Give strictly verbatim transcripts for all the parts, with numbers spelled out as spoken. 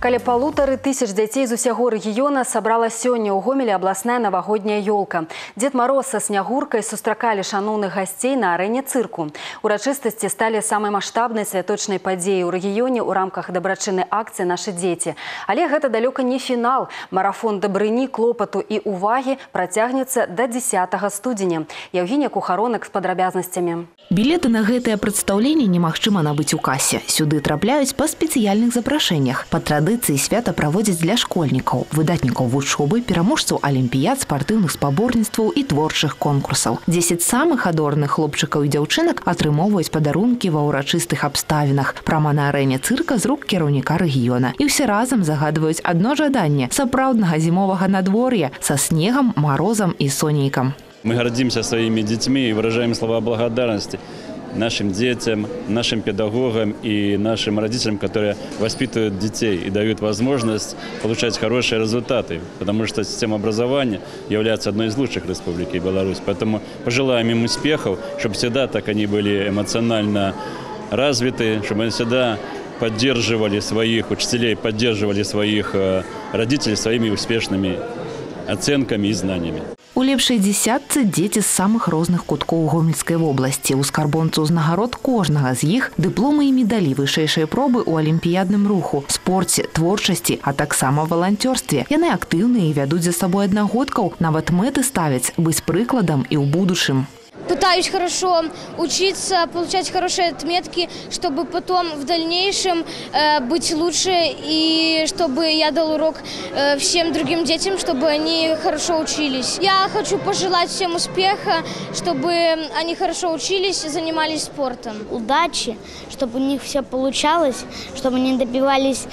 Каля полутары тысяч дзяцей з усяго рэгіёна сабрала сёння ў Гомелі абласная навагодняя ёлка. Дед Мороз са снягуркай сустракалі шаноўных гасцей на арэне цырку. Урачыстасці сталі самай маштабнай святочнай падзеяй у рэгіёне ў рамках дабрачыннай акцыі «Нашы дзеці». Але гэта далёка не фінал. Марафон дабрыні, клопату і увагі працягнецца да дзесятага студзеня. Евгения Кухаронак з падрабязнасцямі. Білеты на гэтае прадстаўленне немагчыма набыць у касе. Сюды трапляюць па спецыяльных запрашэннях. Па традыцыі свята праводзяць для школьнікаў, выдатнікаў вучобы, пераможцаў алімпіяд, спартыўных спаборніцтваў і творчых конкурсаў. дзесяць самых адораных хлопчыкаў і дзяўчынак атрымоўваюць падарункі ва ўрачыстых абставінах прама на арэне цырка з рук кіраўніка рэгіёна. І ўсе разам загадваюць адно жаданне сапраўднага зімовага надвор'я са снегам, марозам і сонейкам. Мы гордимся своими детьми и выражаем слова благодарности нашим детям, нашим педагогам и нашим родителям, которые воспитывают детей и дают возможность получать хорошие результаты, потому что система образования является одной из лучших в Республике Беларусь. Поэтому пожелаем им успехов, чтобы всегда так они были эмоционально развиты, чтобы они всегда поддерживали своих учителей, поддерживали своих родителей своими успешными оценками и знаниями. У лепшай дзесятцы дзеці з самых розных куткоў Гомельскай вобласці. У скарбонцы ўзнагарод кожнага з іх дыпломы і медалі вышэйшай пробы ў алімпіядным руху, спорце, творчасці, а таксама валанцёрстве. Яны актыўныя і вядуць за сабой аднагодкаў, нават мэты ставяць быць прыкладам і ў будучым. Пытаюсь хорошо учиться, получать хорошие отметки, чтобы потом в дальнейшем э, быть лучше и чтобы я дал урок э, всем другим детям, чтобы они хорошо учились. Я хочу пожелать всем успеха, чтобы они хорошо учились и занимались спортом. Удачи, чтобы у них все получалось, чтобы они добивались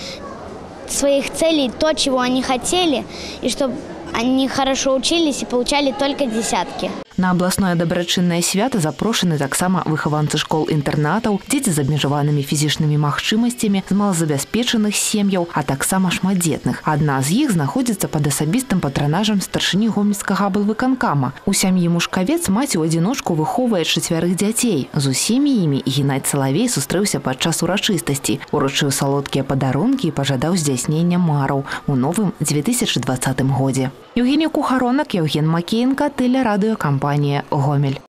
своих целей, то, чего они хотели, и чтобы они хорошо учились и получали только десятки. На абласное дабрачыннае свята запрошаны таксама выхаванцы школ-інтэрнатаў, дзеці з абмежаванымі фізічнымі магчымасцямі, з малазабяспечаных сем'яў, а таксама шматдзетных. Адна з іх знаходзіцца пад асабістым патранажам старшыні гомельскага аблвыканкама. У сям'і Мушкавец маці ў адзіночку выхоўвае чацвярых дзяцей. З усімі імі Геннадзь Салавей сустрэўся падчас урачыстасці, уручыў салодкія падарункі і пажадаў здзяйснення мараў у новым дзве тысячы дваццатым годзе. Евгения Кухаронак, Евген Макеенко, телерадиокомпания «Гомель».